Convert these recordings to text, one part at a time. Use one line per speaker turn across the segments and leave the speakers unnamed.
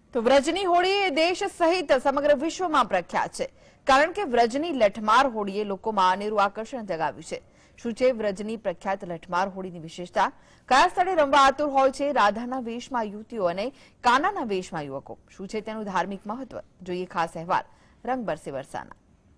તો વ્રજની હોળી એ દેશ સહિત સમગ્ર વિશ્વમાં પ્રખ્યાત છે, કારણ કે વ્રજની લઠમાર હોળીએ લોકોમાં અનેરું આકર્ષણ જગાવ્યું છે। શું છે વ્રજની પ્રખ્યાત લઠમાર હોળીની વિશેષતા? કયા સ્થળે રમવા આતુર હોય છે રાધાના વેશમાં યુવતીઓ અને કાનાના વેશમાં યુવકો? શું છે તેનું ધાર્મિક મહત્વ? જોઈએ ખાસ અહેવાલ રંગ બરસે બરસાના।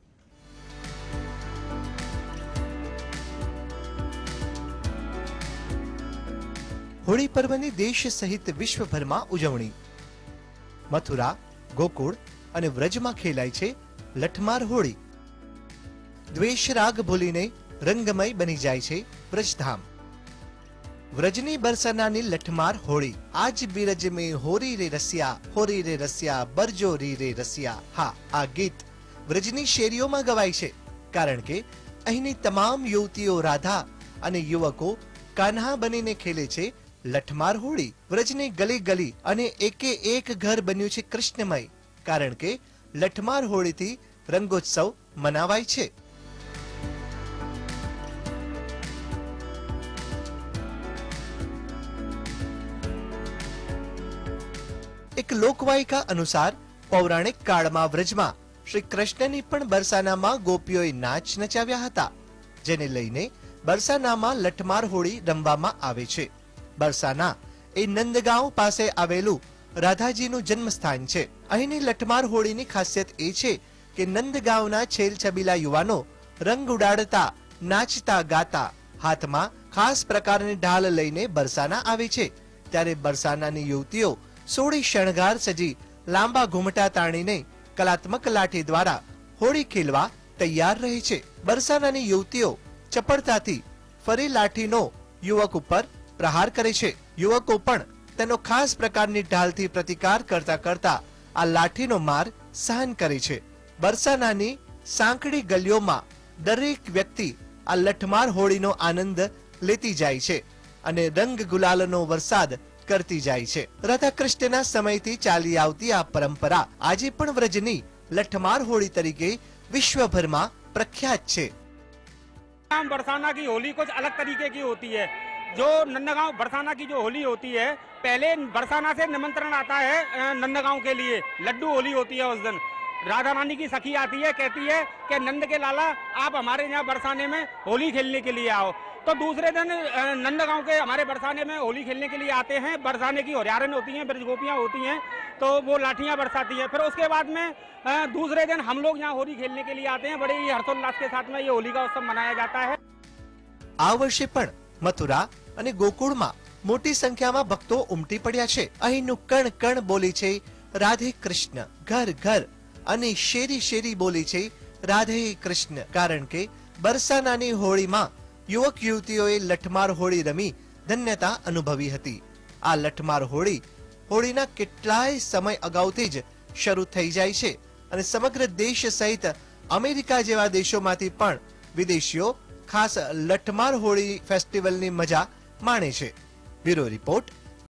होली पर्वनी देश सहित विश्वभर में उजवणी। मथुरा, गोकुळ अने व्रज में खेलाय छे लठमार होली। द्वेष राग भूलीने रंगमय बनी जाय छे व्रजधाम। व्रजनी बरसानानी लठमार होली। आज बीरज में होरी रे रसिया बरजो री रे रसिया। हाँ, आ गीत व्रजनी शेरीओ में गवाय छे, कारण के अहीनी तमाम युवतीओ राधा अने युवको कान्हा बनीने खेले छे लठमार होली। व्रजनी गली गली अने एके एक घर बन्यु छे कृष्णमय, कारण के लठमार होली थी रंगोत्सव मनावाय छे। एक लोकवायिका अनुसार पौराणिक काळमां व्रजमां श्री कृष्णनी पण बरसानामां गोपीओए नाच नचाव्या हता, जेने लईने बरसानामां लठमार होली रमवामां आवे छे। बरसाना ए नंदगांव पासे आवेलू राधाजीनु जन्मस्थान छे। અહીંની લઠમાર હોળીની ખાસિયત એ છે કે નંદગાંવના છેલછબીલા યુવાનો રંગ ઉડાડતા, નાચતા ગાતા, હાથમાં ખાસ પ્રકારની ઢાલ લઈને બરસાના આવે છે। ત્યારે બરસાનાની યુવતીઓ સોળી શણગાર સજી લાંબા ઘૂમટા તાણીને કલાત્મક લાઠી દ્વારા હોળી ખેલવા તૈયાર રહે છે। બરસાનાની યુવતીઓ ચપળતાથી ફરી લાઠીનો યુવક ઉપર प्रहार करे छे। युवको पण तेनो खास प्रकारनी ढालथी प्रतिकार करता करता आ लाठीनो मार सहन करे छे। बरसानानी सांकड़ी गलीओमां दरेक व्यक्ति आ लठमार होळीनो आनंद लेती जाय छे अने रंग गुलालनो वरसाद करती जाय छे। राधा कृष्णना समयथी चाली आवती आ परंपरा आजे पण व्रजनी लठमार होळी तरीके विश्वभरमा प्रख्यात छे।
बरसाना की होली कुछ अलग तरीके की होती है। जो नंदगांव बरसाना की जो होली होती है, पहले बरसाना से निमंत्रण आता है नंदगांव के लिए। लड्डू होली होती है उस दिन। राधा रानी की सखी आती है, कहती है कि नंद के लाला आप हमारे यहाँ बरसाने में होली खेलने के लिए आओ। तो दूसरे दिन नंदगांव के हमारे बरसाने में होली खेलने के लिए आते हैं। बरसाने की होरियारन होती हैं, ब्रजगोपियाँ होती हैं, तो वो लाठियाँ बरसाती हैं। फिर उसके बाद में दूसरे दिन हम लोग यहाँ होली खेलने के लिए आते हैं। बड़े ही हर्षोल्लास के साथ में ये होली का उत्सव मनाया जाता है।
आ वर्षे पण मथुरा અને ગોકુળમાં મોટી સંખ્યામાં ભક્તો ઉમટી પડ્યા છે। અહીંનું કણ કણ બોલી છે રાધે કૃષ્ણ, ઘર ઘર અને શેરી શેરી બોલી છે રાધે કૃષ્ણ, કારણ કે બરસાનાની હોળીમાં યુવક યુવતીઓએ લઠમાર હોળી રમી ધન્યતા અનુભવી હતી। આ લઠમાર હોળી હોળીના કેટલાય સમય અગાઉથી જ શરૂ થઈ જાય છે અને સમગ્ર દેશ સહિત અમેરિકા જેવા દેશોમાંથી પણ વિદેશીઓ ખાસ લઠમાર હોળી ફેસ્ટિવલની મજા માણે છે। Bureau report.